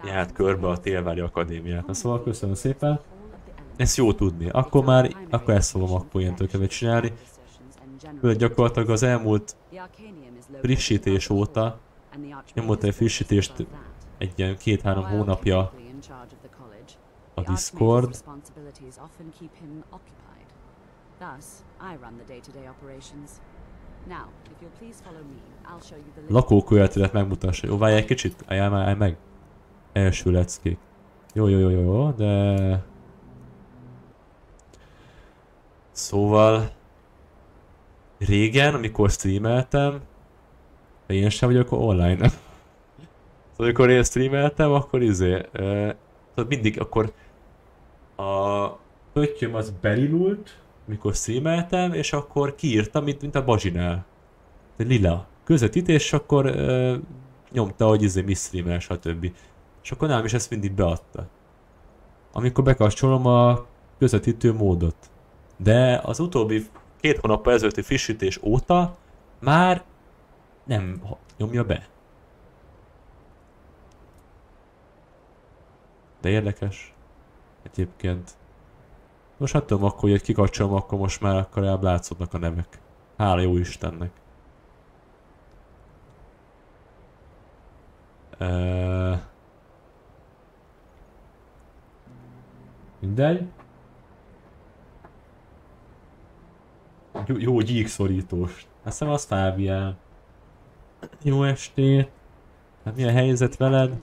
járt körbe a Télvári Akadémiát. Na szóval köszönöm szépen. Ezt jó tudni. Akkor ezt fogom akkor ilyen tökéletet csinálni. Gyakorlatilag az elmúlt frissítés óta nyomott egy frissítést egy ilyen 2-3 hónapja a Discord. Lakókövetetet megmutassa. Jó, várj egy kicsit, állj meg. Első leckék. Jó, de... Szóval... Régen, amikor streameltem... Én sem vagyok online. Szóval amikor én streameltem, akkor mindig akkor... A pöttyöm az belilult, mikor streameltem, és akkor kiírtam, mint a Bazsinál. Lila. Közvetítés, és akkor nyomta, hogy mi streamel, stb. És akkor nálam is ezt mindig beadta. Amikor bekapcsolom a közvetítő módot. De az utóbbi 2 hónappal ezelőtti frissítés óta már nem nyomja be. De érdekes. Egyébként. Most hát tudom akkor, hogy kikapcsolom, akkor most már akkor látszódnak a nevek. Hála jó Istennek. Mindegy. Jó gyíkszorítós. Azt hiszem az Fábián. Jó estét. Hát milyen helyzet veled?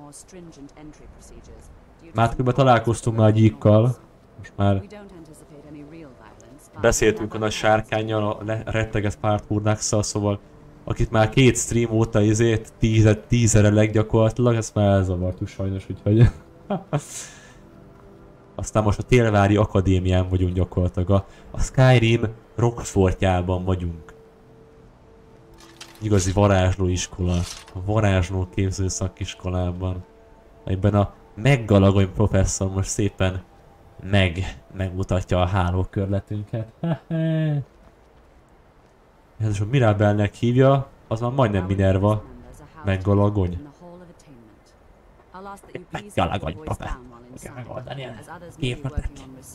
Már kb. Találkoztunk már a gyíkkal. Most már beszéltünk a nagy sárkánnyal, a retteget párthúrnákszal, szóval akit már 2 stream óta 10-re leggyakorlatilag, ezt már elzavartuk sajnos, úgyhogy... Aztán most a Télvári Akadémián vagyunk gyakorlatilag, a Skyrim Rockfortjában vagyunk. Igazi varázslóiskola, a varázsló képző szakiskolában. Egyben a Meggalagony professzor most szépen megmutatja a hálókörletünket. Ez is a Mirabelnek hívja, az már majdnem Minerva. Meggalagony. Meggalagony professzor. Kell megoldani a képletet.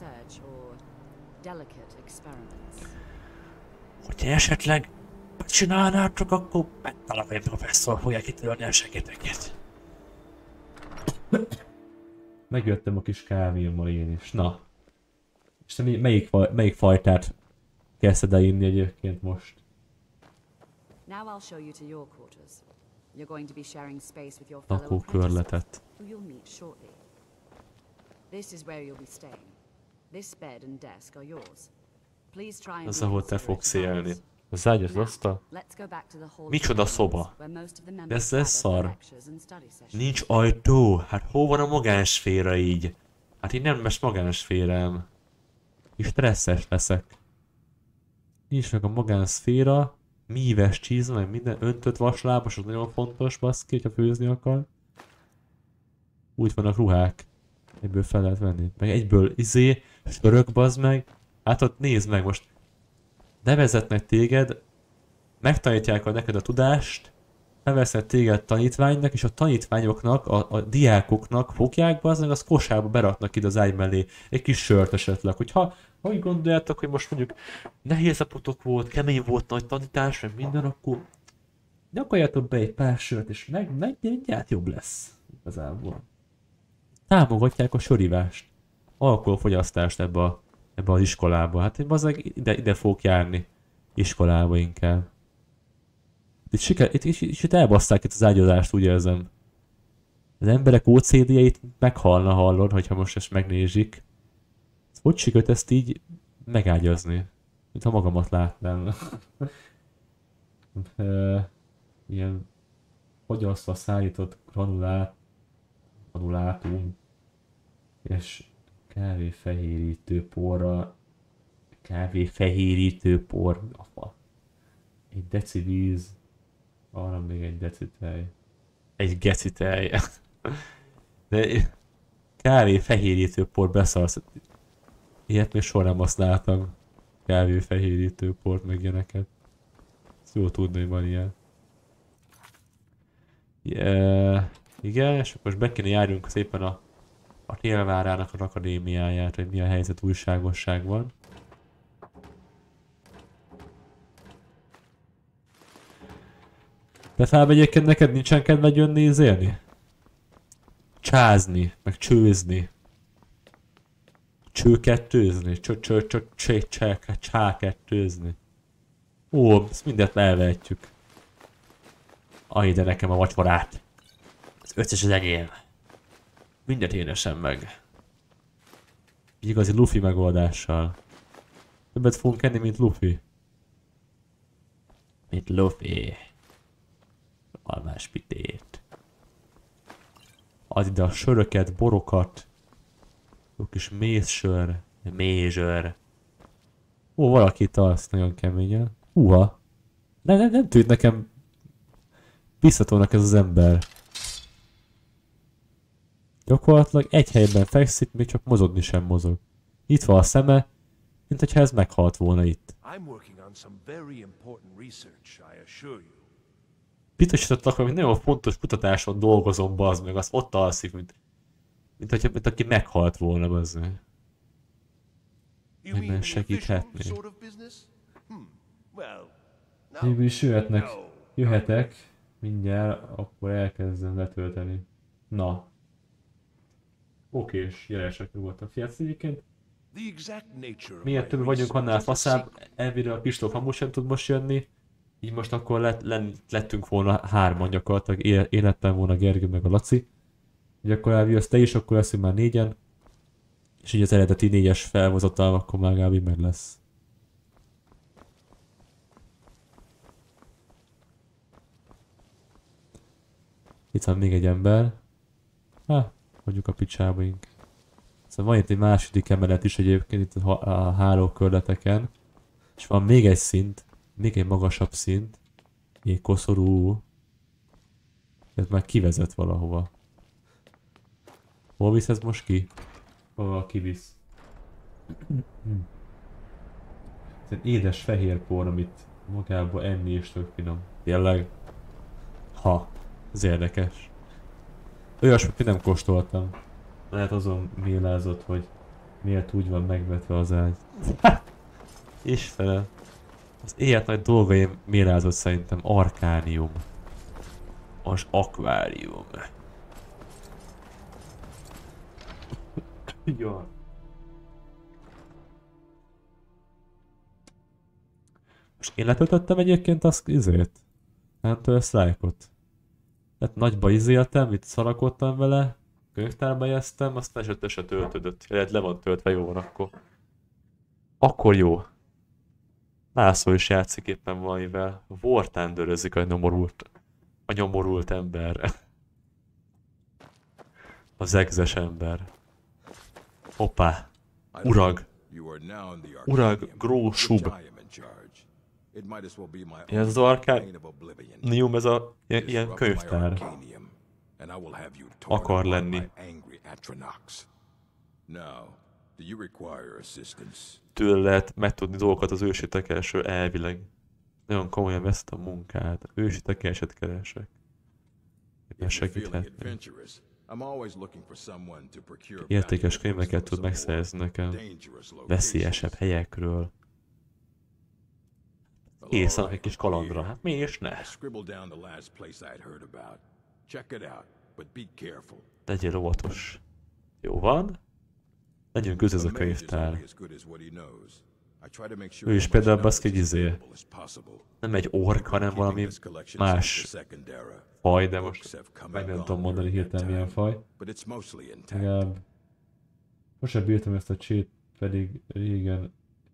Hogyha esetleg csinálnátok, akkor Meggalagony professzor fogja kitörni a segédeket. Megjöttem a kis kávémmal én is. Na. És te melyik fajtát kezdted el inni egyébként most? Lakókörletet. Az, ahol te fogsz élni. Az ágy az asztal? Micsoda szoba? De ez szar. Nincs ajtó. Hát hol van a magánszféra így? Hát így nem lesz magánszférám. És stresszes leszek. Nincs meg a magánszféra. Míves csízma, meg minden öntött vaslábas, az nagyon fontos, baszki, ha főzni akar. Úgy vannak ruhák. Egyből fel lehet venni. Meg egyből sörök, bazd meg. Hát ott nézd meg most. Nevezetnek téged, megtanítják neked a tudást, felvesznek téged tanítványnak, és a tanítványoknak, a diákoknak fogják, bazd, az kosárba beraknak ide az ágy mellé egy kis sört esetleg. Hogyha úgy gondoljátok, hogy most mondjuk nehéz napotok volt, kemény volt nagy tanítás, meg minden, akkor gyakorljátok be egy pár sört, és mindjárt jobb lesz igazából. Támogatják a sörivást, alkoholfogyasztást ebbe az iskolába. Hát én bazdmeg ide fogok járni. Iskolába inkább. Itt elbaszták itt az ágyazást, úgy érzem. Az emberek OCD-jeit meghalna, hallod, hogyha most ezt megnézik. Hogy sikerült ezt így megágyazni? Mintha magamat látnám. Ilyen fogyasztva szállított granulátum és kávéfehérítő por, apa. Egy deci víz, arra még egy deci tej. Egy geci tej. De kávéfehérítő por beszarsz. Ilyet még soha nem használtam. Kávéfehérítő port meg ilyeneket. Ezt jó tudni, hogy van ilyen. Igen, és most be kéne járjunk szépen a Télvárának az akadémiáját, hogy mi a helyzet újságosságban. De Fáb, egyébként neked nincsen kedved jönni izélni? Csázni, meg csőzni. Csőkettőzni, csákettőzni. Ó, ezt mindent elvehetjük. Aj, de nekem a vacsorát. Az összes az enyém. Mindent én esem meg. Igazi Luffy megoldással. Többet fogunk enni, mint Luffy. Mint Luffy. Almás pitét. Add ide a söröket, borokat. Jó kis mézsör. Mézsör. Ó, valaki itt alszik nagyon keményen. Húha. Nem tűnt nekem biztatónak ez az ember. Gyakorlatilag egy helyben fekszik, még csak mozogni sem mozog. Itt van a szeme, mint hogyha ez meghalt volna itt. Biztosítottak, hogy nagyon fontos kutatáson dolgozom, bazd meg, azt ott alszik, mint aki meghalt volna, bazd meg. Miben segíthetné. Végül is jöhetek, mindjárt, akkor elkezdem letölteni. Na. Okés, jelesek nyugodtan. Fiatsz egyébként. Miért több vagyunk, annál faszább. Elvére a Kristóf amúgy sem tud most jönni. Így most akkor lettünk volna hárman gyakorlatilag. Életben volna Gergő meg a Laci. Így akkor eljössz te is, akkor leszünk már négyen. És így az eredeti 4-es felhozatal, akkor már Gábi meg lesz. Itt van még egy ember. Mondjuk a picsábaink. Szóval van itt egy második emelet is egyébként itt a hálókörleteken. És van még egy szint, még egy magasabb szint. Még koszorú. Ez már kivezet valahova. Hol visz ez most ki? Hol kivisz? Ez egy édes fehér por, amit magába enni és tök finom. Tényleg? Ha, ez érdekes. Olyasmit nem kóstoltam. Lehet azon mélázott, hogy miért úgy van megvetve az ágy. Istenem. Az éjjel nagy dolgaim mélázott szerintem arkánium. Az akvárium. Jó. Most én letöltöttem egyébként azt izét. Nem tudom, szlájkot. Tehát nagyba izéltem, itt szarakodtam vele, könyvtárba jeztem, aztán se töltődött. Le van töltve, jó van akkor. Akkor jó. László is játszik éppen valamivel. Vortándörözik a nyomorult ember. Az egzes ember. Hoppá. Urag. Urag Grósub. Ez az Arkánium, ez a ilyen könyvtár. Akar lenni. Tőle lehet megtudni dolgokat az ősi tekeresről elvileg. Nagyon komolyan veszt a munkát. Ősi tekereset keresek. Éppen segíthetni. Értékes könyveket tud megszerezni nekem. Veszélyesebb helyekről. Készen egy kis kalandra, hát mi is ne. Legyél óvatos. Jó van. Legyünk köz ez a könyvtár. Ő is például baszki izé. Nem egy ork, hanem valami más faj, de most meg nem tudom mondani hirtelen milyen faj. Legalább most sem bírtam ezt a csét, pedig régen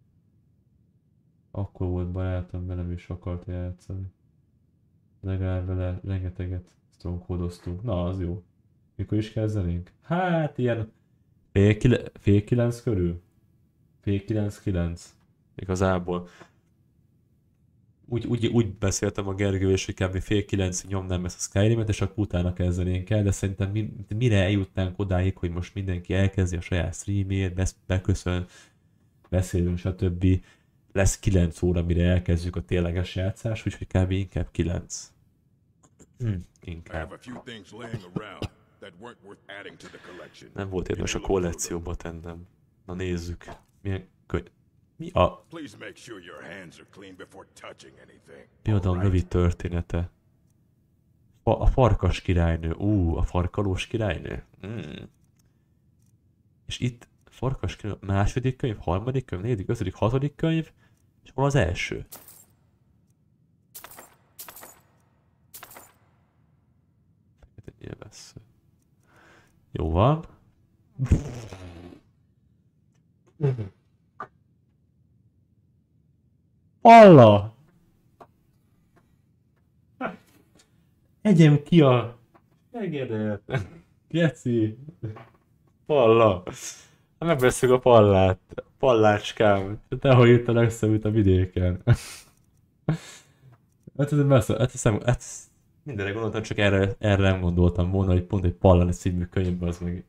akkor volt barátom, velem is akart játszani. Legalább vele rengeteget strongholdoztunk. Na, az jó. Mikor is kezdenénk? Hát ilyen fél 9 körül? Fél 9-9. Igazából. Úgy beszéltem a Gergő és hogy kb. Fél 9-ig nyomnám ezt a Skyrimet, és akkor utána kezdenénk el, de szerintem mire eljutnánk odáig, hogy most mindenki elkezdi a saját streamét, beköszön, beszélünk, stb. Lesz 9 óra, mire elkezdjük a tényleges játszás, úgyhogy kb. Inkább 9. Inkább. Nem volt érdemes a kollekcióba tennem. Na nézzük. Milyen könyv... Mi a... Birodalom rövid története. A farkas királynő. A farkalós királynő. És itt farkas királynő, második könyv, harmadik könyv, negyedik, ötödik, hatodik könyv, és hol az első? Élvesző. Jó van. Palla! Egyem ki a... Megedet. Geci. Palla. Megveszünk a pallát. Pallácskám. Tehogy itt a legszebb a vidéken. Mindenre gondoltam, csak erre nem gondoltam volna, hogy pont egy Pallani című könyvben az meg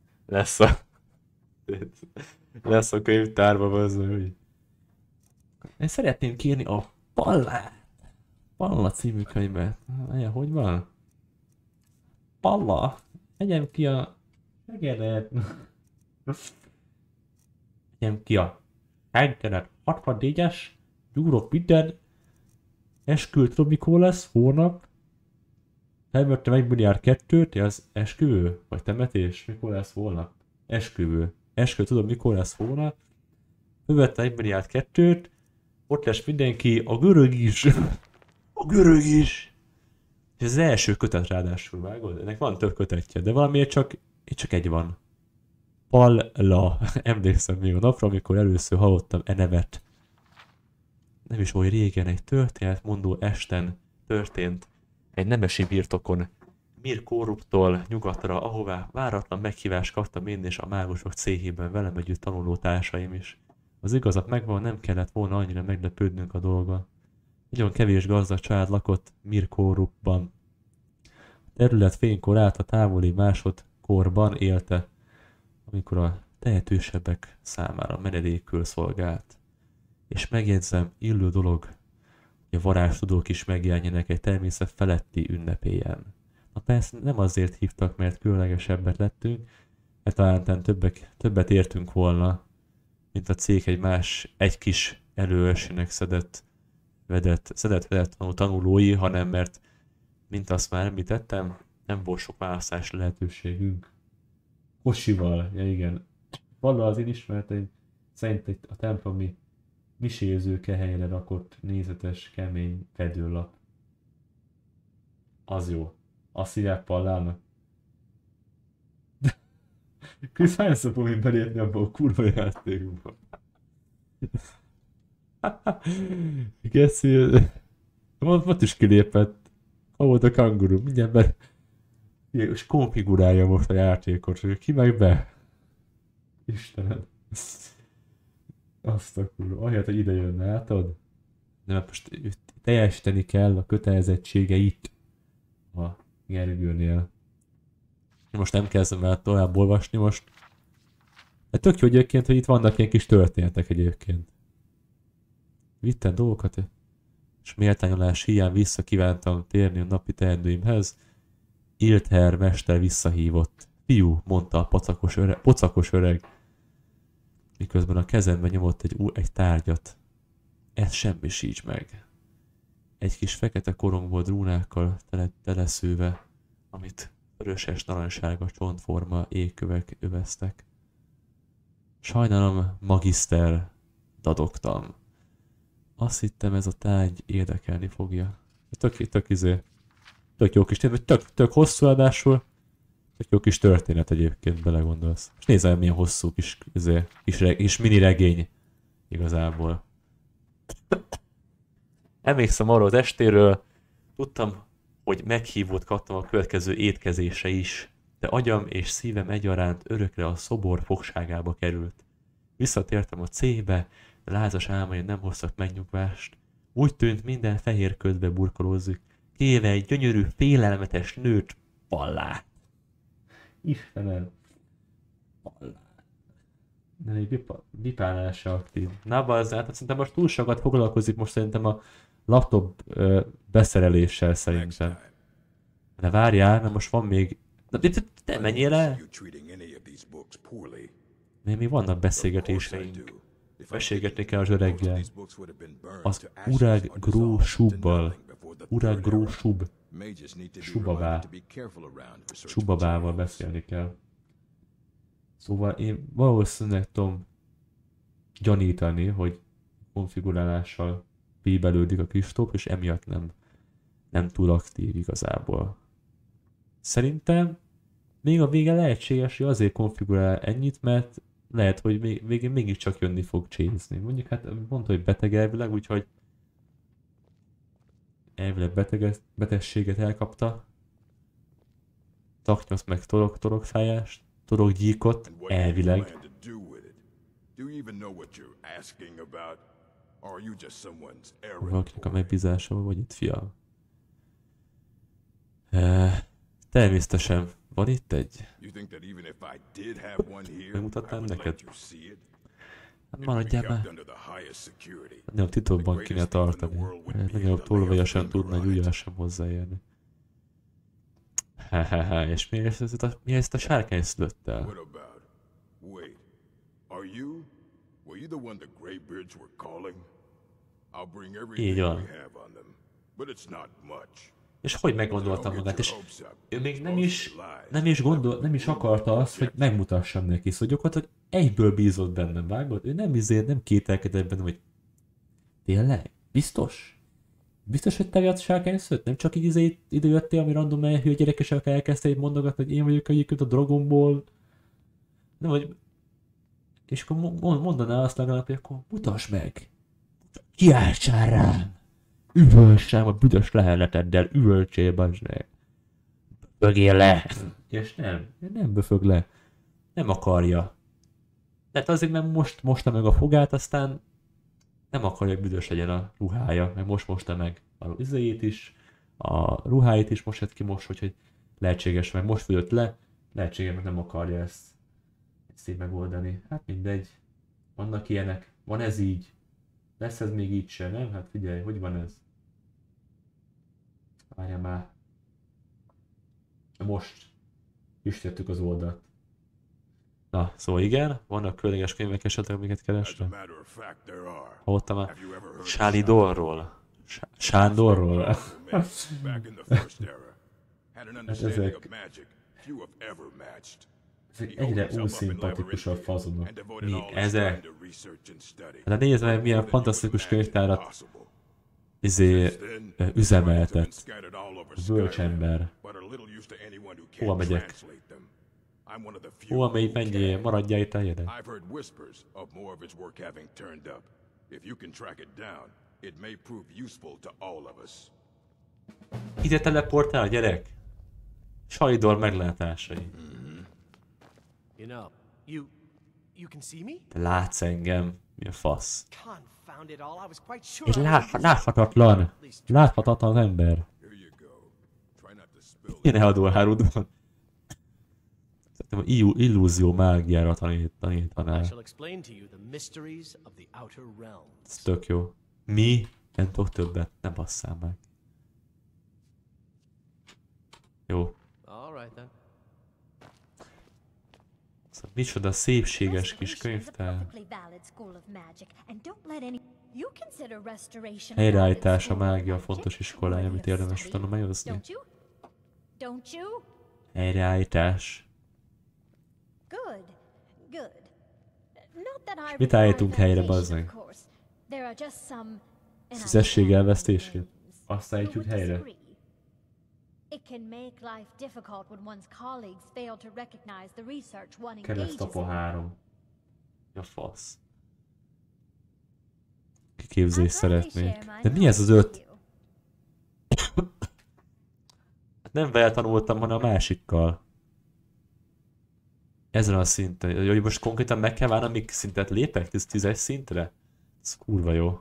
lesz a könyvtárban, az meg. Én szeretném kérni a Palla című könyvet. Hogy van? Palla! Egyem ki a... Megedet! Egyem ki a... Egyenet 64-es, gyúrok minden, esküvő tudom mikor lesz, hónap. Felvettem 1 milliárd 2-t, az esküvő? Vagy temetés? Mikor lesz holnap? Esküvő. Esküvő tudom mikor lesz holnap. Felvettem 1 milliárd 2-t, ott lesz mindenki, a görög is. A görög is. És ez az első kötet ráadásul, vágod? Ennek van több kötetje, de valamiért csak egy van. Palla. Emlékszem még a napra, amikor először hallottam nevet. Nem is oly régen, egy történetmondó esten történt egy nemesi birtokon Mirkóruptól nyugatra, ahová váratlan meghívást kaptam én és a mágusok céhében velem együtt tanuló társaim is. Az igazat megvan, nem kellett volna annyira meglepődnünk a dolga. Nagyon kevés gazdag család lakott Mirkórupban. A terület fénykor át a távoli másodkorban élte, amikor a tehetősebbek számára menedékül szolgált. És megjegyzem, illő dolog, hogy a varázstudók is megjelenjenek egy természet feletti ünnepélyen. Na persze nem azért hívtak, mert különlegesebbet lettünk, mert talán többet értünk volna, mint a cég egy kis előesének szedett tanulói, hanem mert, mint azt már említettem, nem volt sok választási lehetőségünk. Kosival, ja igen. Valóban az én ismereteim szerint a templomi misézőke helyre rakott nézetes, kemény fedőlap. Az jó. Azt hívják Pallának. Krisz, hányszor fogom én belépni abba a kurva játékba? Geci... Most is kilépett. Ha volt a kanguru, mindjárt be... És konfigurálja most a játékot, hogy ki meg be. Istenem. Azt a kurva. Ahelyett, hogy ide jönne, látod? De mert most teljesíteni kell a kötelezettségeit a Gergőnél. Most nem kezdem el tovább olvasni most. De tök jó egyébként, hogy itt vannak ilyen kis történetek egyébként. Vittem dolgokat, és méltányolás hiány vissza kívántam térni a napi teendőimhez. Ilther mester visszahívott. Fiú, mondta a pocakos öreg, miközben a kezemben nyomott egy tárgyat. Ez semmisíts meg. Egy kis fekete korong volt rúnákkal teleszőve, amit vöröses narancssárga csontforma égkövek öveztek. Sajnálom, magiszter, dadogtam. Azt hittem, ez a tárgy érdekelni fogja. Tök jó kis történet, tök hosszú adásul. Tök jó kis történet egyébként, belegondolsz. És nézzel, milyen hosszú kis mini regény igazából. Emlékszem arról az estéről, tudtam, hogy meghívót kaptam a következő étkezésre is, de agyam és szívem egyaránt örökre a szobor fogságába került. Visszatértem a céhbe, de lázas álmaim nem hoztak megnyugvást. Úgy tűnt, minden fehér ködbe burkolózik, kivéve egy gyönyörű, félelmetes nőt, Pallát. Istenem. Pallát. De egy bipálása aktív. Na bazzát, szerintem most túl sokat foglalkozik most szerintem a laptop beszereléssel szerintem. De várjál, mert most van még... Te menjél el! Még vannak beszélgetéseink. Beszélgetni kell az öreggel. Az Urag Gró Subbal. Urag Gró Sub. Subabával beszélni kell. Szóval én valószínűleg tudom gyanítani, hogy konfigurálással bíbelődik a Kristóf, és emiatt nem túl aktív igazából. Szerintem még a vége lehetséges, hogy azért konfigurál ennyit, mert lehet, hogy végén mégiscsak jönni fog csézni. Mondjuk hát mondta, hogy beteg elvileg, úgyhogy elvileg betegséget elkapta. Taknyosz meg torokfájást, torokgyíkot, elvileg. Valakinek a megbízása, vagy itt fiam? Természetesen van itt egy. Megmutatnám neked? Hát maradjál már. Nem titokban kéne tartani. Nagyobb tolvajasan tudna egy ujjal sem hozzáérni. És mi ezt a sárkány szülött el? Így van. És hogy meggondoltam magát, és ő még nem is akarta azt, hogy megmutassam neki, szóval gyakorlatilag egyből bízott bennem, vágod? Ő nem kételkedett bennem, hogy tényleg? Biztos? Biztos, hogy te vagy sárkány szőtt? Nem csak így ide jöttél, ami random elhű gyerekesek elkezdte így mondogatni, hogy én vagyok egyébként a Dragon Ball. Nem vagy... És akkor mondaná azt legalább, hogy akkor mutasd meg! Kiáltsál rám! Üvölts rám a büdös leheneteddel, üvöltsél, bazd meg! Bögjél le! És nem böfög le. Nem akarja. Tehát azért, mert mosta meg a fogát, aztán nem akarja, hogy büdös legyen a ruhája, meg most mosta meg a izéjét is, a ruháit is most ki most, hogy lehetséges, meg most fölött le, lehetséges, meg nem akarja ezt így megoldani. Hát mindegy. Vannak ilyenek. Van ez így. Lesz ez még így sem, nem? Hát figyelj, hogy van ez? Várjál már. Most üstöttük az oldalt. Na, szóval igen, vannak különleges könyvek esetleg, amiket keresve. Hallottam már Sálidorról. Sándorról. Ezek egyre unszimpatikusabb fazonok. Mi ezek? Hát nézd meg, milyen fantasztikus könyvtárat üzemeltet. Bölcsember. Hova megyek? Hova megy, menjél, maradjál itt a helyeden. Ide teleportál a gyerek? Salidor meglátásai. Te látsz engem? Mi a fasz? Egy láthatatlan ember. Ilyen eladóárud van. Szerintem illúzió mágiára tanítanál. Ez tök jó. Mi? Nem tudok többet, ne basszál meg. Jó. Szóval micsoda szépséges kis könyvtár. Helyreállítás a mágia fontos iskolája, amit érdemes tanulmányozni. Helyreállítás. És mit állítunk helyre, bazd meg? Szüzesség elvesztését? Azt állítjuk helyre. Keresztapa 3. Ja fasz. Kiképzést szeretnék. De mi ez az 5? Nem vele tanultam, hanem a másikkal. Ezen a szinten. Hogy most konkrétan meg kell várni, amíg szintet lépek? 10-es szintre? Ez kurva jó.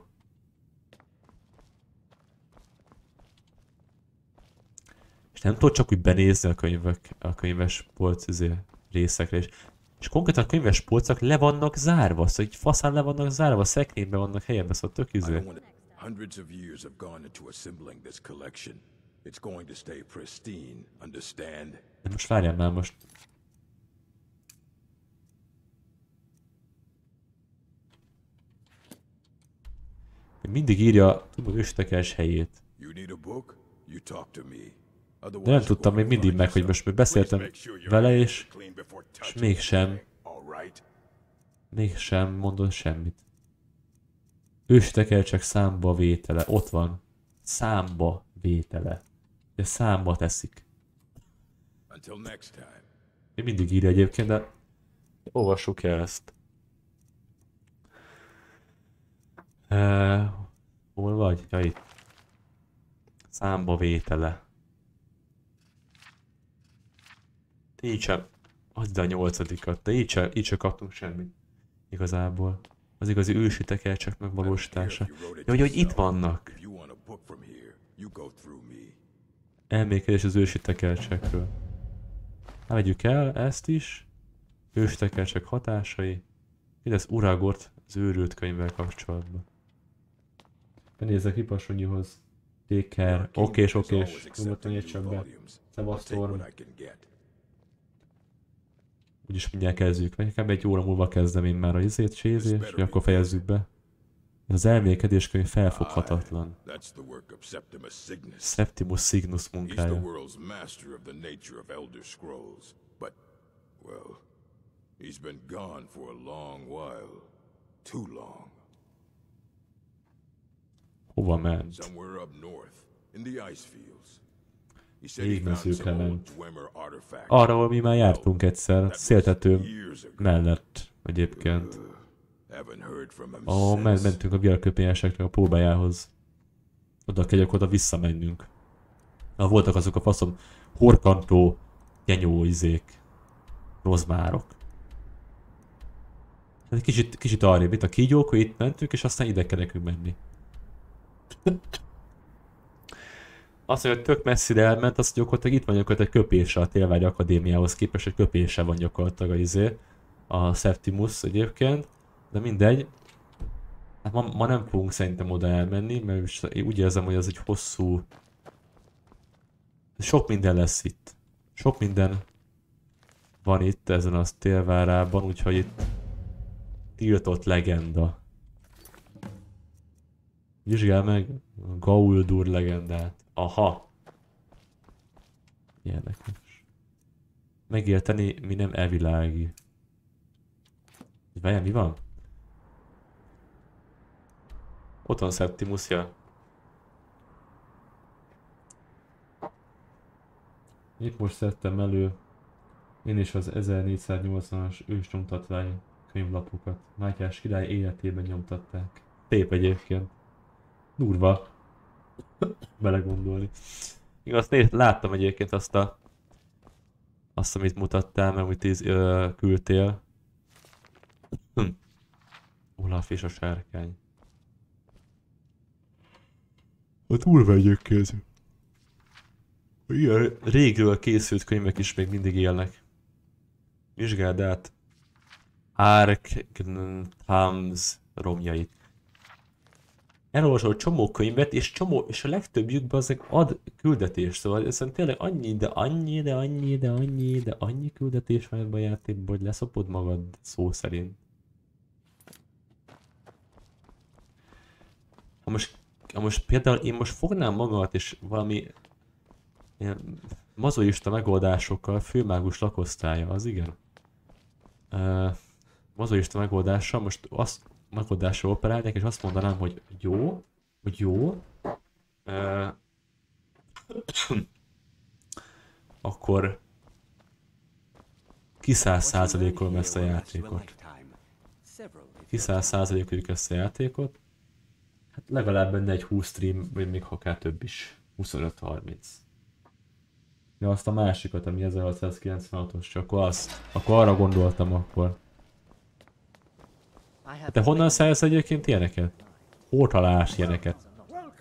És nem tudod csak úgy benézni a könyves polc részekre. És konkrétan a könyves polcok le vannak zárva, szóval így faszán le vannak zárva, szekrényben vannak helyben, szóval tök izé. It's going to stay pristine, understand? De most várjál már most. Mindig írja a őstekelcs helyét. De nem tudtam még mindig meg, hogy most beszéltem vele, és mégsem mondott semmit. Őstekelcsek számba vétele, ott van. Számba vétele. De számba teszik. Még mindig írja egyébként, de olvassuk el ezt. Hol vagy? Ja, itt. Számba vétele. Te így sem. Add a 8-at. De így sem kaptunk semmit. Igazából. Az igazi ősi tekercsek megvalósítása. Ja, hogy itt vannak. Elmékedés az ősi tekercsekről. Vegyük el ezt is. Ősi tekercsek hatásai. Mi lesz Uragort az őrült könyvvel kapcsolatban. Benézzek Hipasonyihoz. Take care. Okés. Nyugodtan értsen be. Szevasztorm. Úgyis mindjárt kezdjük. Nekem egy óra múlva kezdem én már a izét, és akkor fejezzük be. Az elmélkedéskönyv felfoghatatlan. Septimus Signus munkája. Hova ment? Égmezőkre ment. Arra, ahol mi már jártunk egyszer, széltető mellett egyébként. Mentünk a világköpényeseknek a próbájához. Oda kell oda visszamennünk. Voltak azok a faszom horkantó, genyó izék. Rozmárok. Hát kicsit arrébb, itt a kígyók, hogy itt mentünk, és aztán ide kell nekünk menni. Azt mondja, hogy tök messzire elment, azt gyakorlatilag itt van gyakorlatilag egy köpése a Télvágy Akadémiához képest, egy köpése van gyakorlatilag a Septimus egyébként. De mindegy. Hát ma nem fogunk szerintem oda elmenni, mert úgy érzem, hogy az egy hosszú... Sok minden lesz itt. Sok minden van itt ezen a Télvárában, úgyhogy itt tiltott legenda. Vizsgál meg Gauldur legendát. Aha. Érdekes. Megérteni, mi nem elvilági. Várjál, mi van? Ott van Septimusja. Itt most szedtem elő én is az 1480-as ősnyomtatvány könyvlapokat. Mátyás király életében nyomtatták. Szép egyébként. Durva. Belegondolni. Igaz, láttam egyébként azt, amit mutattál, meg amit küldtél. Olaf és a sárkány. A durva egyébként. Ilyen régről készült könyvek is még mindig élnek. Vizsgáld át Arkhams romjait. Elolvasol csomó könyvet, és a legtöbbjükben azért ad küldetést, szóval ez tényleg annyi küldetés van ebben a játékban, hogy leszopod magad szó szerint. Most például én most fognám magamat és valami ilyen mazoista megoldásokkal főmágus lakosztálya, az igen. Mazoista megoldással most azt megoldással operálják, és azt mondanám, hogy jó, akkor ki 100%-olom ezt a játékot. Ki 100%-oljuk ezt a játékot. Hát legalább benne egy 20 stream, vagy még akár több is. 25-30. Ja, azt a másikat, ami 1696-os, csak akkor arra gondoltam akkor. Te honnan szerez egyébként ilyeneket? Hol találsz ilyeneket?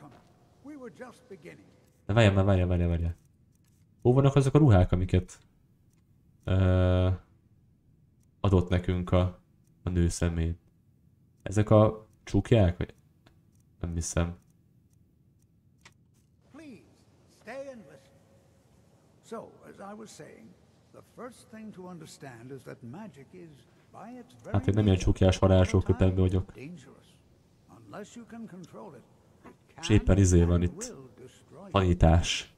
De várjál. Hol vannak azok a ruhák, amiket adott nekünk a nő szemét? Ezek a csukják? Vagy nem hiszem. Hát én nem ilyen csukjás varázsló kötetben vagyok. És éppen izé van itt. Tanítás.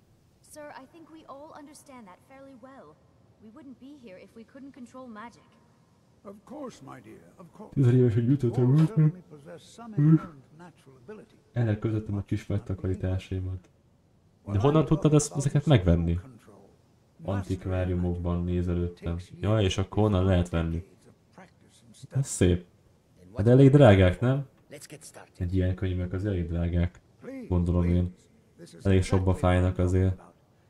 Tizenéves, hogy jutottam. Ennek közöttem a kis megtakarításaimat. De honnan tudtad ezeket megvenni? Antikváriumokban nézelődtem. Ja, és akkor honnan lehet venni? Ez szép. De elég drágák, nem? Egy ilyen könyvek az elég drágák. Gondolom én. Elég sokba fájnak azért.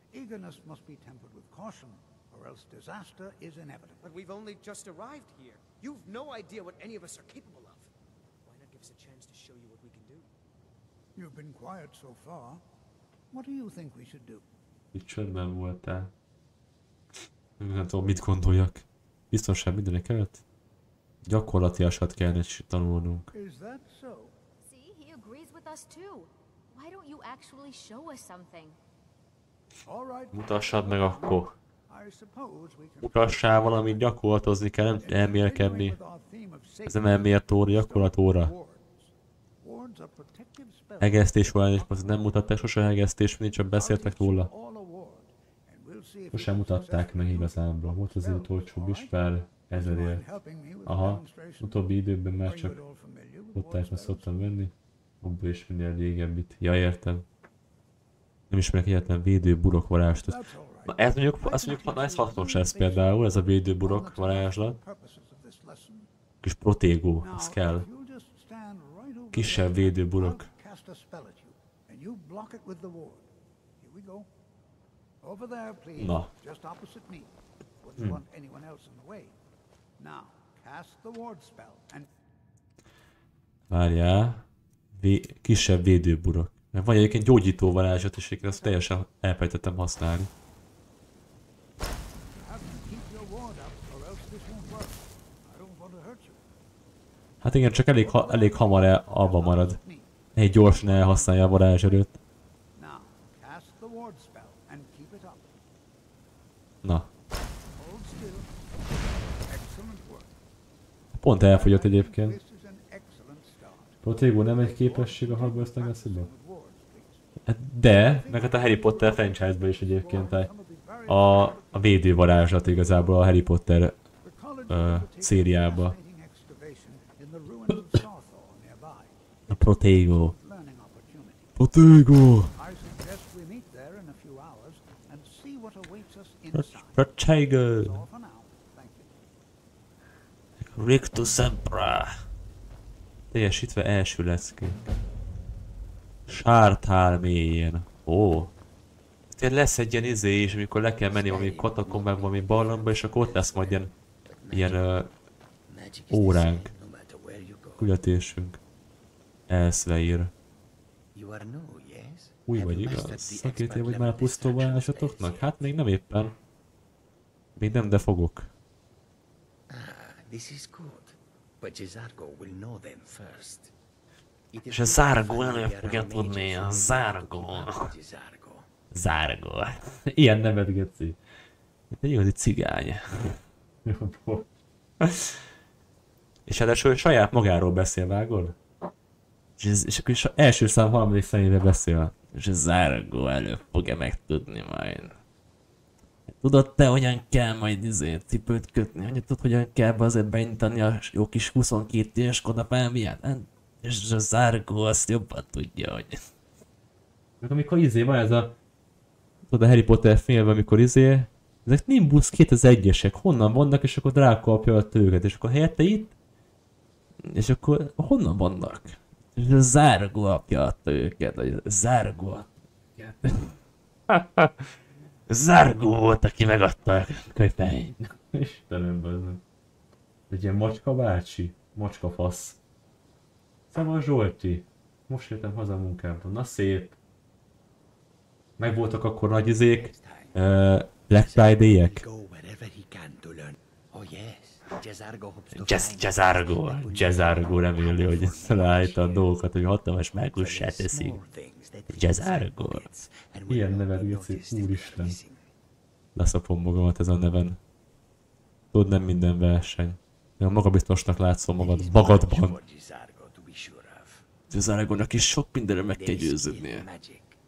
But we've only just arrived here. You've no idea what any of us are capable of. Why not give us a chance to show you what we can do? You've been quiet so far. What do you think we should do? Itt csöndben voltál. Nem tudom, mit gondoljak. Biztonság mindenek előtt? Gyakorlatiasat kellene tanulnunk. Is that so? See, he agrees with us too. Why don't you actually show us something? All right. Mutassad meg akkor. I suppose we can Mutassál valamit, gyakorlatozni kell, nem elmélkedni. Ez nem elméletóra, gyakorlatóra. Hegesztés van, és nem mutatták sose hegesztés, mindig csak beszéltek róla. Sosem mutatták meg igazából. Volt az utolsóbb is pár ezerért. Aha, utóbbi időben már csak mutatásra szoktam venni. Abból is minél régebbit. Ja, értem. Nem ismerek egyetlen védőburok varázslatot. Na ez mondjuk, azt mondjuk, na ez hasznos ez például, ez a védőburok varázslat. Kis protégó, az kell. Kisebb védőburok. Na. Várjál. Kisebb védőburok. Mert van egyébként gyógyító varázslat, és azt teljesen elfelejtettem használni. Hát igen, csak elég hamar abba marad. Egy gyorsan elhasználja a varázserőt. Na. Pont elfogyott egyébként. Protégó nem egy képesség a Hogwarts Legacy-ben? De, meg hát a Harry Potter franchise-ban is egyébként a védő varázslat igazából a Harry Potter szériába. A Protégó. Protégó! Protégó! Rictus Sempra! Teljesítve első leckő. Sártál mélyen. Ó. Tényleg lesz egy ilyen izé is, amikor le kell menni valami katakombába, valami barlangba, és akkor ott lesz majd ilyen óránk. Küldetésünk. Elsveir. Új vagy igaz? Szakértő vagy már a pusztóvarázslatoknak? Hát még nem éppen. Még nem, de fogok. És a Zárgó nem fogja tudni, a Zárgó. Zárgó. Ilyen nevet, geci. Itt egy igazi cigány. És ráadásul saját magáról beszél, vágod? És akkor is első szám harmadik személyben beszél. És a Zárgó előbb fogja megtudni majd. Tudod te, hogyan kell majd cipőt kötni? Hogy tudod, hogyan kell be azért beintani a jó kis 22 éves kodapálmiát? És a Zárgó azt jobban tudja, hogy... Meg amikor van ez a... Tudod, a Harry Potter filmben, amikor ezek Nimbus 2001-esek, honnan vannak, és akkor Draco apja a őket, és akkor helyette itt... És akkor honnan vannak? És a Zárgó apja adta őket, vagy a Zárgó adta őket. Zárgó volt, aki megadta a köpenyt. Istenem, bazdmeg. Egy ilyen macska bácsi. Macska fasz. Szóval Zsolti. Most jöttem haza a munkámtól. Na szép. Megvoltak akkor nagy izék. Black Friday-ek. Jazzargo reméli, hogy felállítta a dolgokat, hogy hatalmas mágussá teszik. Jazzargo. Ilyen nevet, Geci, úristen. Leszapom magamat ezen a neven. Tudod, nem minden verseny. Ja, magabiztosnak látszol magadban. Az Aragornnak is sok mindenre meg kell győződnie.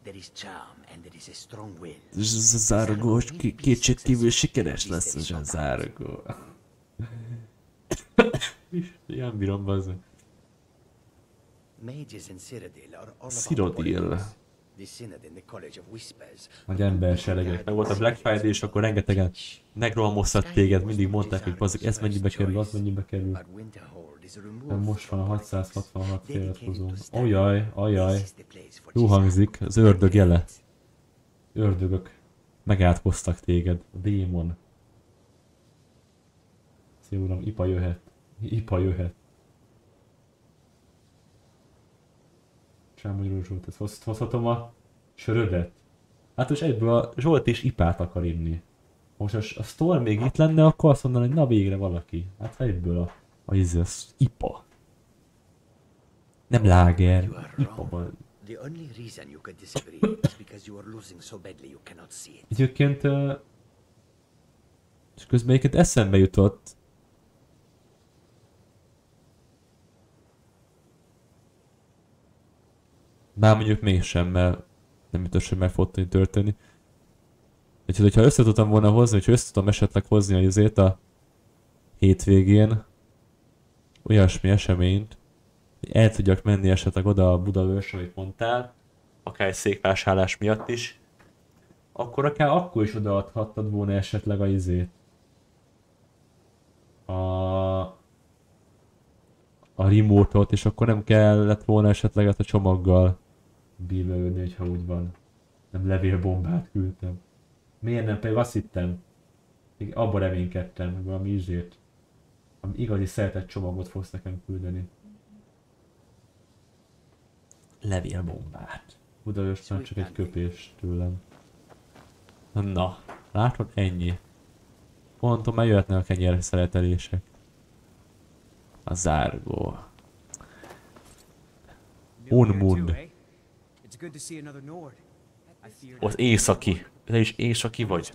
Az Aragorn kétségkívül sikeres lesz az Aragorn. Ilyen bírom, bazd. Cyrodiil. Nagy ember seregek. Meg volt a Black Friday, és akkor rengetegen megrohamoztak téged, mindig mondták, hogy bazzik, ez mennyibe kerül, az mennyibe kerül. De most van a 666 feliratkozó. Ajaj. Jó hangzik, az ördög jele. Ördögök megátkoztak téged, a démon. Szia uram, Ipa jöhet. Csámonyról Zsolt, ezt hozhatom a sörödet? Hát most egyből a Zsolt is Ipát akar inni. Most a Storm még itt lenne, akkor azt mondaná, hogy na végre valaki. Hát egyből az Ipa. Nem láger, Ipa. Egyébként... és közben egyébként eszembe jutott. Bár mondjuk mégsem, mert nem jutott sem meg fog történni. Úgyhogy, hogyha össze tudtam volna hozni, hogyha össze tudtam esetleg hozni a izét a hétvégén, olyasmi eseményt, hogy el tudjak menni esetleg oda a Budaörs, amit mondtál, akár egy székvásárlás miatt is, akkor akár akkor is odaadhattad volna esetleg a izét. A remote-ot, és akkor nem kellett volna esetleg ezt a csomaggal bírálni, hogyha úgy van. Nem levélbombát küldtem. Miért nem? Pedig azt hittem. Még abba reménykedtem, hogy valami ízét. Ami igazi szeretett csomagot fogsz nekem küldeni. Levélbombát. Budaörsön csak egy köpés tőlem. Na, látod? Ennyi. Ponton már jöhetne a kenyér szeretelések. A zárgó. Unmund. Az északi. Te is északi vagy?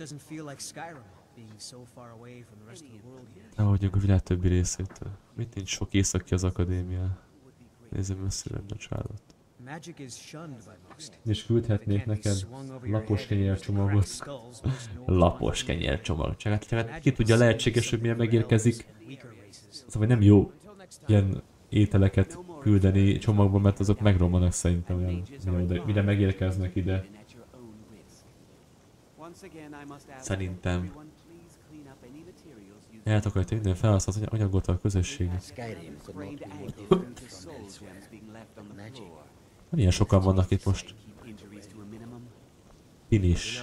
Elhagyjuk a világ többi részétől. Mit nincs sok északi az akadémián? Nézzem messzire a csálat. És küldhetnék neked lapos kenyércsomagot. Lapos kenyércsomag. Csak hát ki tudja, lehetséges, hogy milyen megérkezik. Szóval nem jó ilyen ételeket küldeni csomagban, mert azok megromlanak szerintem olyan, mire megérkeznek ide. Szerintem. Eltakarítja minden felhasznált anyagot a közösséget. Milyen sokan vannak itt most? Tin is.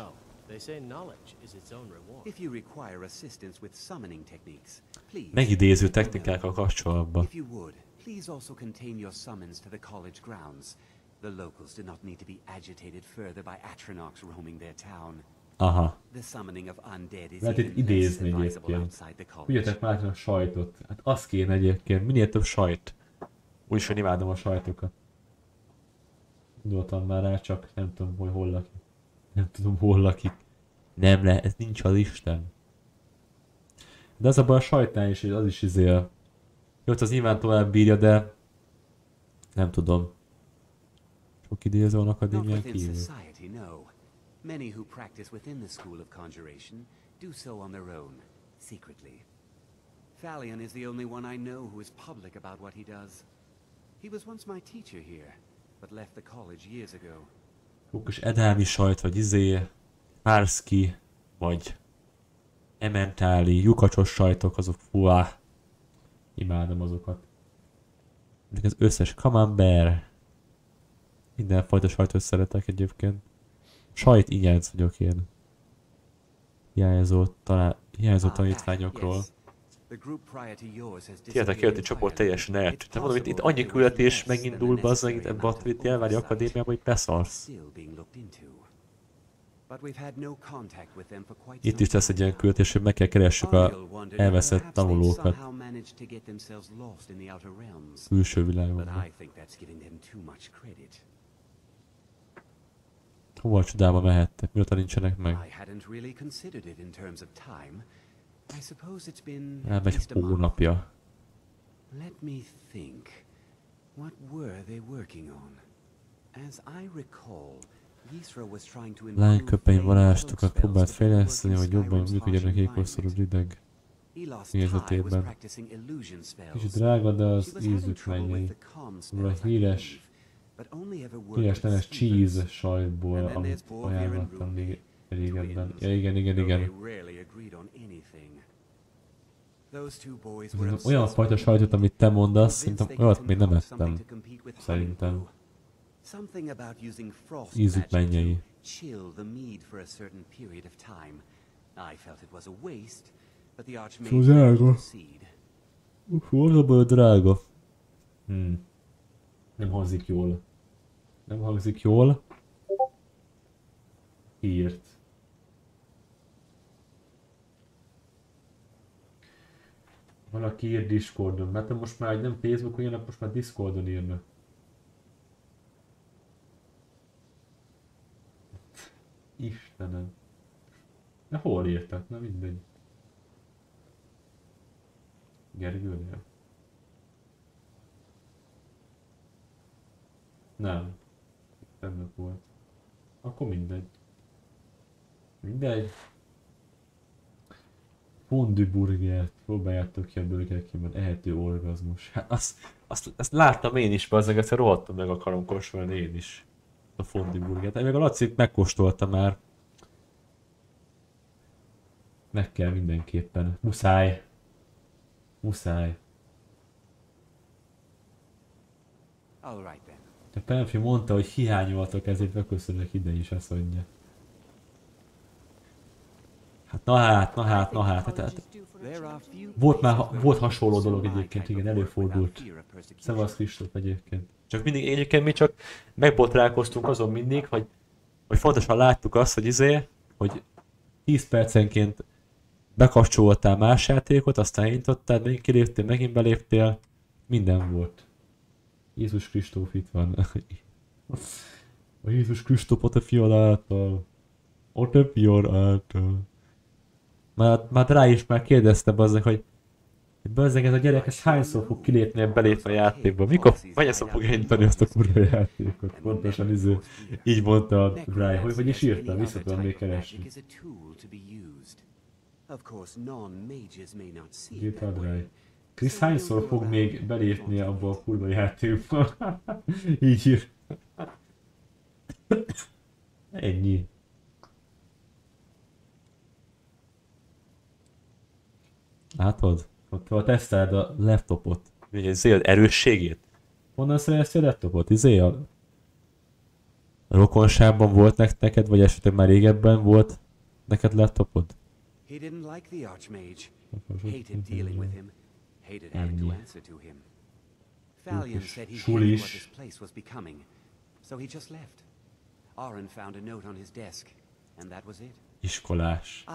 Megidéző technikákkal kapcsolatban. Please also contain your summons to the college grounds. The locals do not need to be agitated further by Atronachs roaming their town. Aha. The summoning of undead is lehet itt idézni egyébként. Ugyatek már a sajtot. Hát az kéne egyébként. Minél több sajt. Úgyis, hogy imádom a sajtokat. Gondoltam már rá, csak nem tudom, hogy hol lakik. Nem tudom, hol lakik. Nem lehet, ez nincs az Isten. De az abban a sajtnál is, az is izél. Jó, az nyilván tovább bírja, de nem tudom. Sok idéző van akadémián kívül. Many who practice within the school of conjuration do so on their own, secretly. Thalion is the only one I know who is public about what he does. He was once my teacher here, but left the college years ago. Kis edámi sajt, vagy izé, Párszki, vagy ementáli, lyukacsos sajtok, azok fuá. Imádom azokat. Az összes camembert. Mindenfajta sajtot szeretek egyébként. Sajt inyelc vagyok én. Hiányzó tanítványokról. Tiétek keleti csoport teljesen eltűnt. Nem mondom, itt annyi küldetés megindul be az megint ebbe a Jelvári Akadémiába, hogy beszarsz. Itt is lesz egy ilyen küldetés, hogy meg kell keressük a elveszett tanulókat. Külső világban. hova a csodába mehettek, mióta nincsenek meg? Elmegy hónapja. Let me think. What were they working on? As I recall, Ysra was trying to improve Lányköpeim varázslatokat próbált fejleszteni, hogy jobban működjenek ékoszorú rideg érzetében. Kicsit drága, de az ízük mennyei. A híres neves cheese sajtból, amit ajánlottam még régebben. Ja, igen. Olyan fajta sajtot, amit te mondasz, szerintem olyat még nem ettem. Szerintem. Ízük mennyei. Fú, drága. Fú, az a baj drága. Nem hangzik jól. Nem hangzik jól. Írt. Valaki ír Discordon, mert most már nem Facebookon írnak, most már Discordon írnak. Istenem. De hol írtak? Na mindegy. Gergőnél? Nem. Nem volt. Akkor mindegy. Mindegy. Fondue burgert, próbáljátok ki a burgerkémben, ehető orgazmus. Hát azt láttam én is, bazzeg, egyszer rohadtam meg akarom kóstolni én is. A fondue burgert. Meg a Laci megkóstolta már. Meg kell mindenképpen. Muszáj. Muszáj. A Penfi mondta, hogy hiányoltak, ezért beköszönök ide is, azt mondja. Hát, na hát. Volt hasonló dolog egyébként, igen, előfordult. Szevasz Kristóf egyébként. Csak mindig egyébként mi csak megbotrálkoztunk azon mindig, hogy fontosan láttuk azt, hogy 10 percenként bekapcsoltál más játékot, aztán nyitottál, megint kiléptél, megint beléptél, minden volt. Jézus Kristóf itt van. A Jézus Kristóf a te fiad által. A te fiad által. Már rá is már kérdeztem azzal, hogy bazzeg, ez a gyerek, ez hányszor fog kilépni, belépni a játékba? Mikor hányszor fog elindítani azt a kurva játékot? Pontosan így mondta Ryan, hogy is írtam, vissza tudom még keresni. Írtad Ryan. Krisz hányszor fog még belépni abba a kurva játékba? Így ír. Ennyi. Látod? Ott teszteled a laptopot. Az erősségét? Honnan szereztél a laptopot? A rokonságban volt neked, vagy esetleg már régebben volt neked laptopod? Ennyi. Sulis. Iskolás.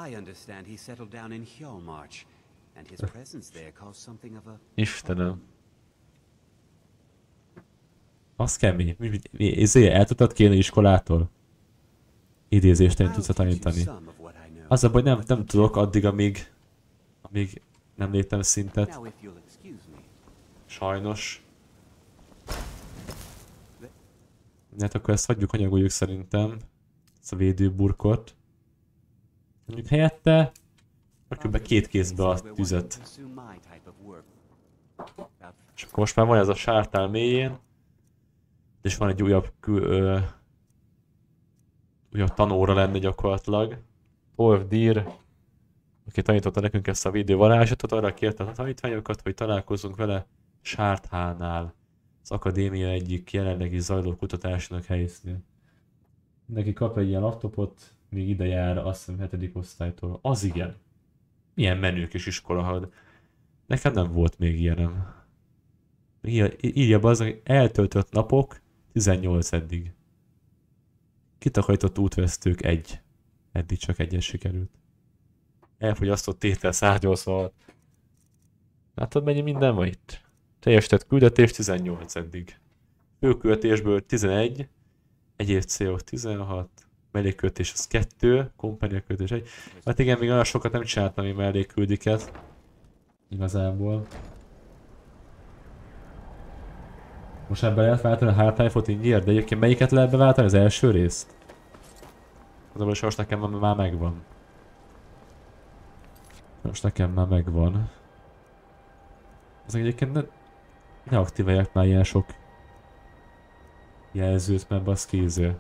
Istenem. Az kemény. El tudtad kérni iskolától? Idézést nem tudsz tanítani. Az a baj, nem tudok addig, amíg nem léptem szintet. Sajnos. Hát akkor ezt hagyjuk, anyagoljuk szerintem. Ezt a védőburkot. Mondjuk helyette rakjuk be 2 kézbe a tüzet. És akkor most már van ez a sártál mélyén. És van egy újabb tanóra lenne gyakorlatilag. Torvdír, aki tanította nekünk ezt a védővarázslatot, arra kérte a tanítványokat, hogy találkozzunk vele Sárthánál, az akadémia egyik jelenlegi zajló kutatásának helyszínén. Neki kap egy ilyen laptopot, még ide jár, azt hiszem 7. osztálytól. Az igen. Milyen menő kis iskola, nekem nem volt még ilyenem. Írja be az, hogy eltöltött napok 18 eddig. Kitakarított útvesztők 1. Eddig csak 1-es sikerült. Elfogyasztott tétel 186. Látod, mennyi minden van itt? Teljesített küldetés 18 eddig. Főküldetésből 11. Egyéb célok 16. Mellékkötés az 2, kompania kötés 1. Hát igen, még olyan sokat nem csináltam én mellékküldiket. Igazából. Most ebben lehet váltani a Half-Life-ot ingyen, de egyébként melyiket lehet beváltani? Az első részt? Azonban most nekem már megvan. Most nekem már megvan. Ezek egyébként ne aktiválják már ilyen sok jelzőt, mert baszki izé.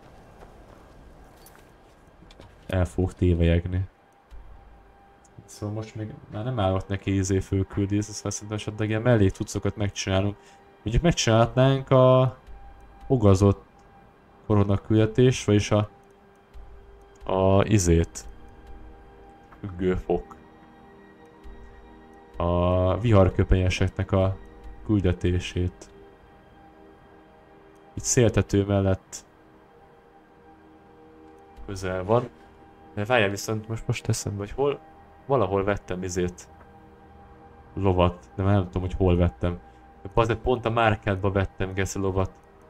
El fogok tévejegni. Szóval most még már nem állok neki izé fölküldi, szóval szerintem esetleg ilyen mellé cuccokat megcsinálunk. Mondjuk megcsinálhatnánk a fogazott koronaküldetés, vagyis a izét. Függőfok. A viharköpenyeseknek a küldetését. Itt széltető mellett közel van. De várjál, viszont most teszem, hogy hol, valahol vettem izét. Lovat, de már nem tudom, hogy hol vettem. Azért pont a márkádba vettem geszi lovat.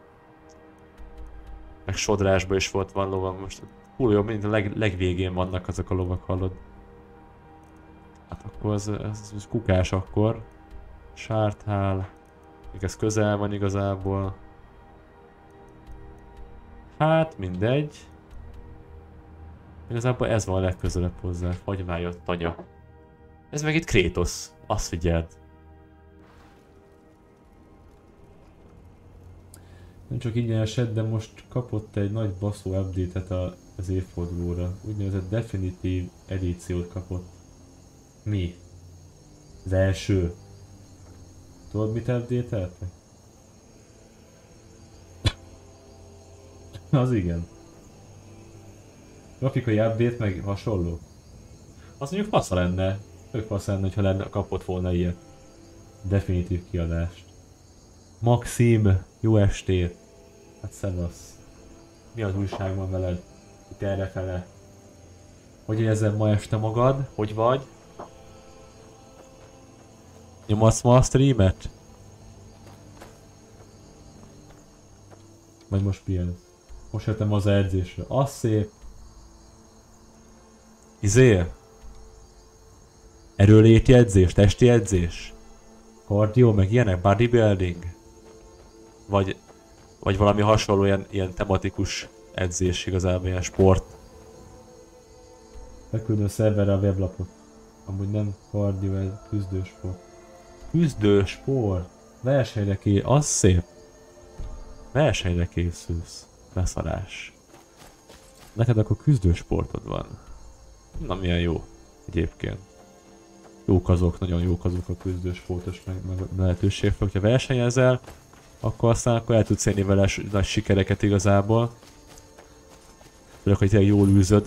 Meg sodrásba is van lovam most. Hú, jó, mint a legvégén vannak azok a lovak, hallod. Hát akkor ez kukás akkor. Sárthál. Még ez közel van igazából. Hát mindegy. Igazából ez van a legközelebb hozzá. Hagymája tanya. Ez meg itt Kratos. Azt figyeld. Nem csak ingyen esett, de most kapott egy nagy baszó update-et az évfordulóra. Úgynevezett definitív edíciót kapott. Mi? Az első. Tudod mit update-eltek? Az igen. Grafikai update meg hasonló. Azt mondjuk fasza lenne. Tök fasza lenne, hogyha kapott volna ilyet. Definitív kiadást. Maxim, jó estét! Hát szevasz. Mi az újság van veled? Itt errefele. Hogy érzed ma este magad? Hogy vagy? Nyomadsz ma a streamet? Vagy most pihensz? Most jöttem az edzésre. Az szép! Izé? Erőléti edzés, testi edzés? Kardió, meg ilyenek? Bodybuilding? Vagy valami hasonló ilyen tematikus edzés igazából, ilyen sport. Beküldöm szerverre a weblapot. Amúgy nem kardió, ez küzdősport. Küzdősport? Versenyre az szép. Versenyre készülsz. Leszarás. Neked akkor küzdősportod van. Na milyen jó egyébként. Jók azok, nagyon jók azok a küzdősportos meg lehetőségek. Ha versenyezel, akkor el tudsz érni vele nagy sikereket igazából. Főleg, hogy tényleg jól űzöd.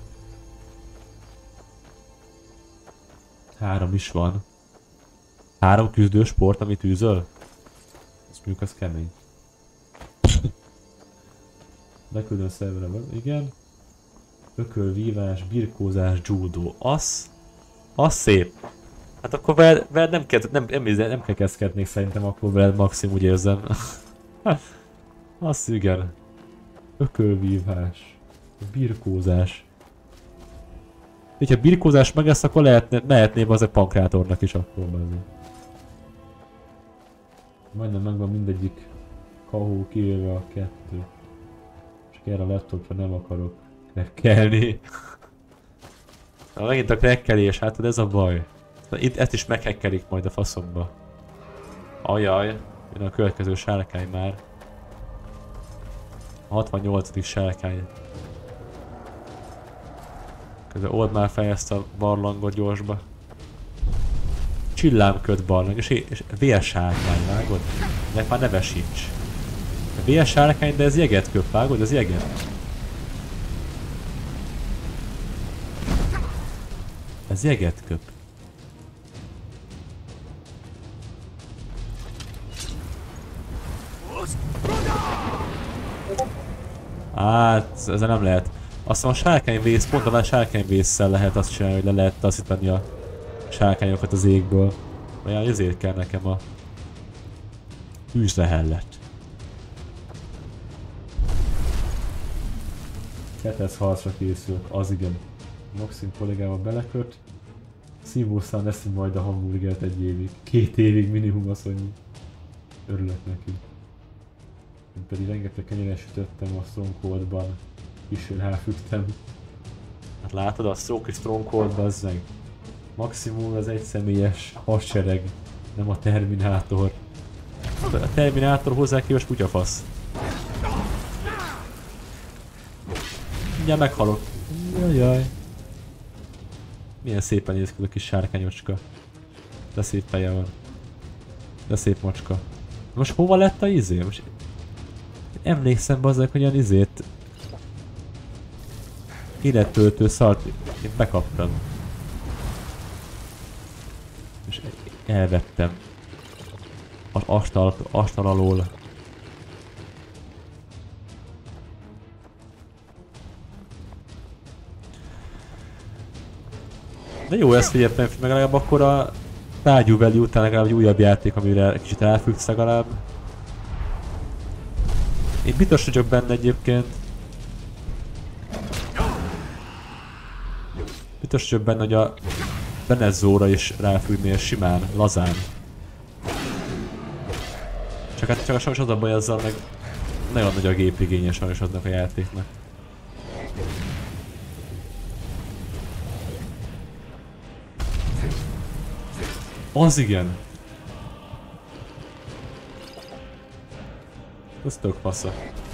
3 is van. 3 küzdősport, amit űzöl? Azt mondjuk, az kemény. Beküldöm szerverre van, igen. Ökölvívás, birkózás, judó. Az szép. Hát akkor veled nem kell kezdkedni szerintem, akkor veled maximum úgy érzem. Az igen. Ökölvívás. Birkózás. Ha birkózás meg lesz, akkor lehetné az a pankrátornak is akkor bezni. Majdnem megvan mindegyik kahó kivéve a 2. Csak erre a laptopra nem akarok krekkelni. Na megint a krekkelés, hát ez a baj. Itt ezt is meghekkelik majd a faszomba. Ajaj, jön a következő sárkány már. A 68. sárkány. Közben old már fel ezt a barlangot gyorsba. Csillámköd barlang, és vérsárkány, vágod? De már neve sincs. Vérsárkány, de ez jeget köp, vágod? Ez jeget. Ez jeget köp. Hát, ezzel nem lehet. Azt mondom, a sárkányvész, pont a sárkányvésszel lehet azt csinálni, hogy le lehet taszítani a sárkányokat az égből. Olyan ezért kell nekem a tűzlehellet. Ketesz harcra készült, az igen. Maxim kollégával beleköt. Szívószán leszik majd a hamburgert egy évig. 2 évig minimum az, hogy örülök neki. Én pedig rengeteg kenyeret sütöttem a Strongholdban. Későn elfügtem. Hát látod, a Stronghold bazzeg. Maximum az egyszemélyes hadsereg, nem a Terminátor. A Terminátor hozzá képest kutyafasz. Mindjárt meghalok. Jajjaj. Milyen szépen néz ki a kis sárkányocska. De szép feje van. De szép macska. Most hova lett a izé? Most emlékszem bazzeg, hogy olyan izét... Élettöltő szart én bekaptam. És elvettem. Az asztal alól. De jó, ezt figyeltem, meg legalább akkor a Stardew Valley után legalább egy újabb játék, amire kicsit elfüggsz legalább. Én biztos vagyok benne egyébként. Biztos vagyok benne, hogy a Venezzóra is ráfüggnél simán, lazán. Csak hát csak sajnos az a baj azzal, meg nagyon nagy a gépigénye sajnos adnak a játéknak. Az igen! Ez tök fasza.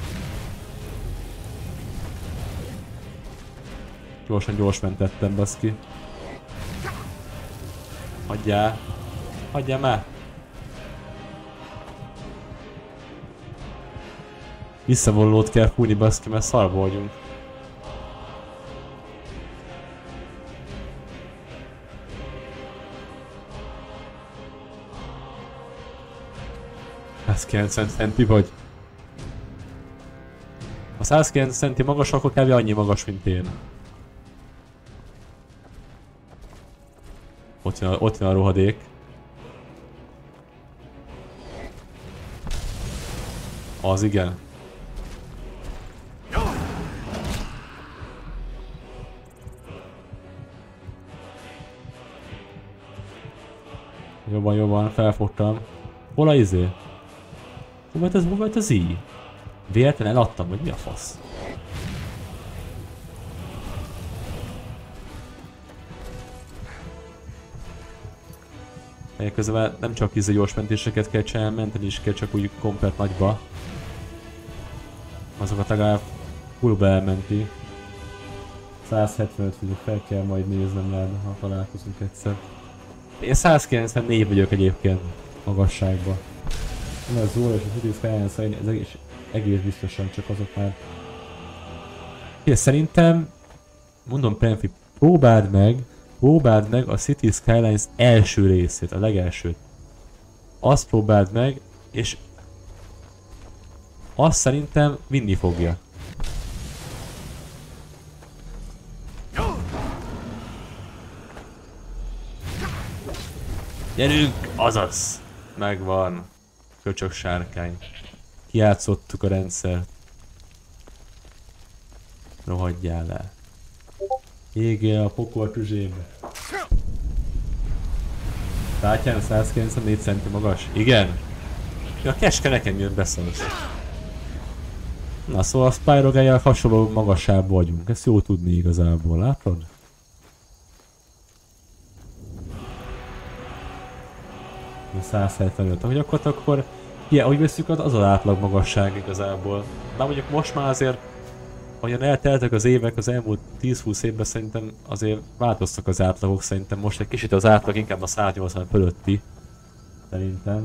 Gyors mentettem, baszki. Hagyjál! Hagyjál már! Visszavonulót kell fújni, baszki, mert szarba vagyunk. Ez 190 centi vagy? Ha 190 centi magas, akkor kb. Annyi magas, mint én. Ott jön a rohadék. Az igen. Jobban, felfogtam. Hol a izé? Hol volt az így? Véletlen eladtam, vagy mi a fasz? Közben nem csak izé gyors mentéseket kell csinálni, menteni is kell, csak úgy komplet nagyba. Azokat legalább fullba elmenti. 175 fizet fel kell majd néznem le, ha találkozunk egyszer. Én 194 vagyok egyébként magasságban. Nem, az Zora és a Cities Skyline ez egész biztosan, csak azok már... Én szerintem, mondom Penfi, próbáld meg a Cities Skylines első részét, a legelsőt. Azt próbáld meg, és azt szerintem vinni fogja. Gyerünk! Azaz! Megvan. Köcsög sárkány. Kijátszottuk a rendszert. Rohadjál le. Égél a pokol tüzsébe. Tátján 194 centi magas? Igen? Ja, a keske nekem jön beszólsz. Na szóval a Spyro-gájjal hasonló magasságban vagyunk. Ezt jó tudni igazából, látod? A 175. Ahogy akkor ilyen, ahogy veszük, az az átlag magasság igazából. De mondjuk most már azért, ahogyan elteltek az évek, az elmúlt 10-20 évben szerintem azért változtak az átlagok, szerintem most egy kicsit az átlag inkább a 180 fölötti. Szerintem.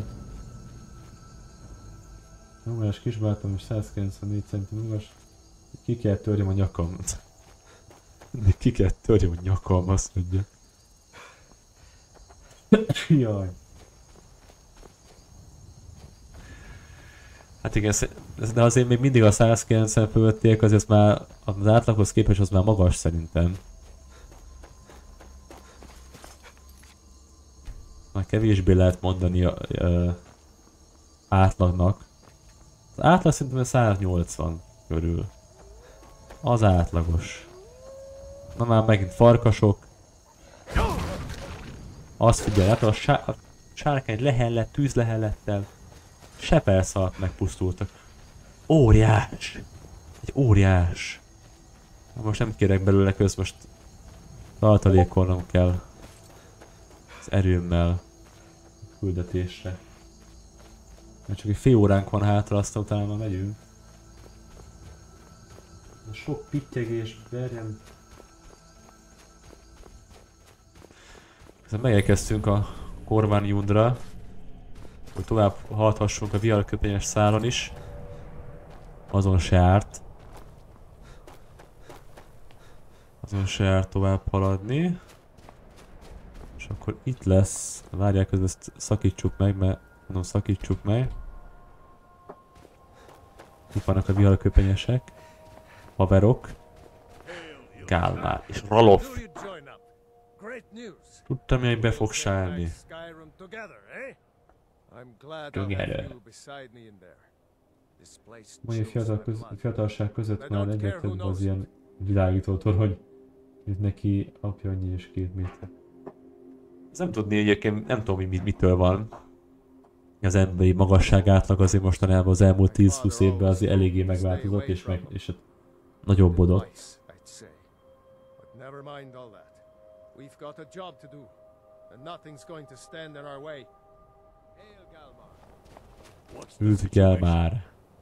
Magas kisbátom és 194 cm magas. Ki kell törjem a nyakam. Ki kell törjem a nyakam, azt mondja. Jaj. Hát igen, de azért még mindig a 190 fölöttiek, azért már az átlaghoz képest az már magas szerintem. Már kevésbé lehet mondani átlagnak. Az átlag szerintem 180 körül. Az átlagos. Na már megint farkasok. Azt figyelj, hát a sárkány lehellett, tűzlehellettel. Sepelsz alatt megpusztultak. Óriás! Egy óriás! Most nem kérek belőle most tartalékolnom kell az erőmmel a küldetésre. Mert csak egy fél óránk van hátra, aztán utána már megyünk. A sok pittyegés, verjem. Közben megérkeztünk a Corvan Jundra, hogy tovább haladhassunk a viharköpenyes szálon is. Azon se árt. Azon se árt tovább haladni. És akkor itt lesz. Várják, közben ezt szakítsuk meg, mert mondom, szakítsuk meg. Itt vannak a viharköpenyesek. Haverok. Gálmár és Ralof. Tudtam, hogy be fog sállni. Together. Mai fiatalság között már egyre több az ilyen világító torony, mint neki apja annyi és 2 méter. Ez nem tudni egyébként, nem tudom, hogy mitől van. Az emberi magasság átlag azért mostanában az elmúlt 10-20 évben azért eléggé megváltozott és nagyobbodott. Üdv Gálmár!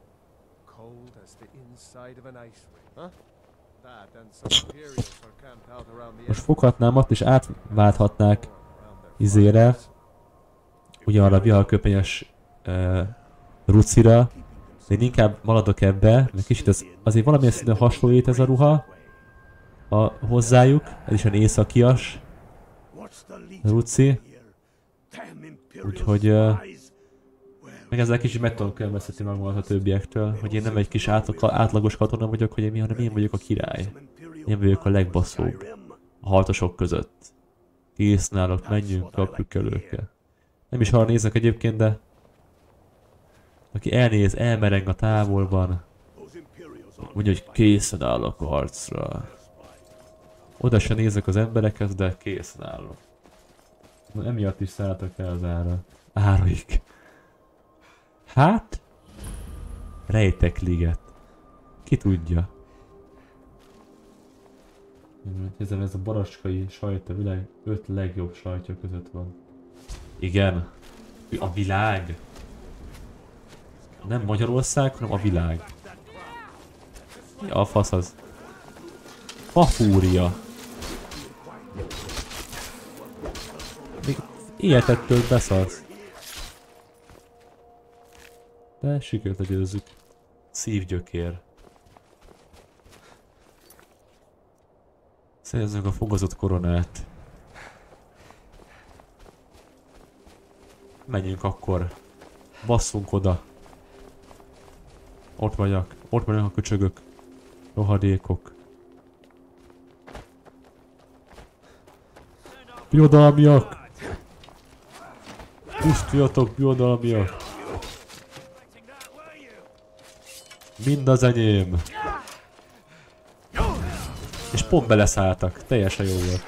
Most foghatnám azt és átválthatnák izére, ugyanarra a viharköpenyes rucira, de én inkább maradok ebbe, mert kicsit ez azért valamilyen szinten hasonlít ez a ruha hozzájuk, ez is olyan északias ruci, úgyhogy meg ezzel kicsit meg tudom különböztetni magamat a többiektől, hogy én nem egy kis átlagos katona vagyok, hanem én vagyok a király. Én vagyok a legbaszóbb a harcosok között. Készen állok, menjünk, kapjuk el őket. Nem is arra néznek egyébként, de aki elnéz, elmereng a távolban, mondja, hogy készen állok a harcra. Oda se nézek az emberekhez, de készen állok. Na, emiatt is szálltak el az áraik. Hát? Rejtekliget. Ki tudja? Ezen ez a baracskai sajt a világ 5 legjobb sajtja között van. Igen. A világ. Nem Magyarország, hanem a világ. Mi a fasz az? Fafúria. Még életettől beszarsz. De sikert legyőzzük. Szívgyökér. Szerezzünk a fogazott koronát. Menjünk akkor. Basszunk oda. Ott vagyok a köcsögök. Rohadékok. Birodalmiak! Pusztuljatok, birodalmiak! Mind az enyém! És pont beleszálltak, teljesen jó volt.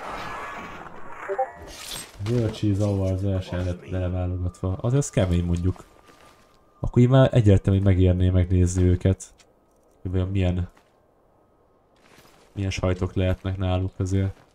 World Cheese Awards versenyen lett beleválogatva. Azért az kemény mondjuk. Akkor így már egyértelműen megérné megnézni őket. Hogy milyen sajtok lehetnek náluk azért.